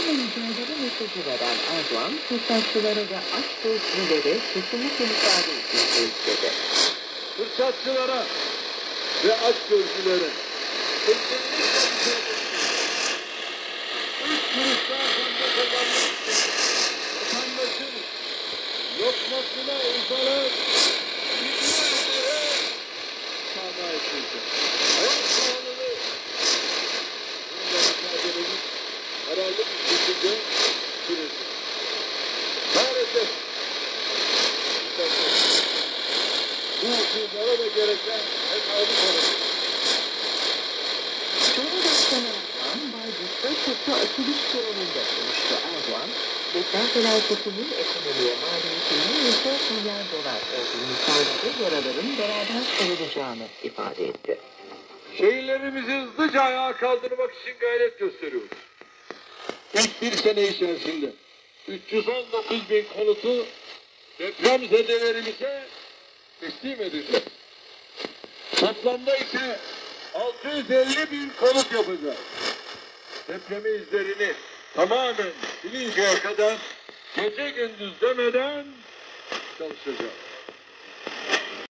mücadele mesajı veren Erdoğan, fırsatçılara ve açgözlülere kesinlikle müsaade etmesi istedi. Fırsatçılara ve açgözlülere kesinlikle müsaade etmesi. 3 kuruştan fazla kazanmak için vatandaşın lokmasına uzanan binlerce sağda etmeyecek. Hayat pahalılığı bununla mücadelemiz kararlı bir şekilde sürecek. Maalesef bu hususlara da gereken hesabı sorulur. Cumhurbaşkanı Erdoğan, Bayburt'ta köprü açılış töreninde konuştu. Erdoğan, deprem felaketinin ekonomiye maliyetinin 104 milyar dolar olduğunu söyledi, yaraların beraber sarılacağını ifade etti. Şehirlerimizi hızlıca ayağa kaldırmak için gayret gösteriyoruz. İlk bir sene içerisinde 319 bin konutu depremzedelerimize teslim edeceğiz. Toplamda ise 650 bin konut yapacağız. Depremi izlerini tamamen silinceye kadar gece gündüz demeden çalışacağız.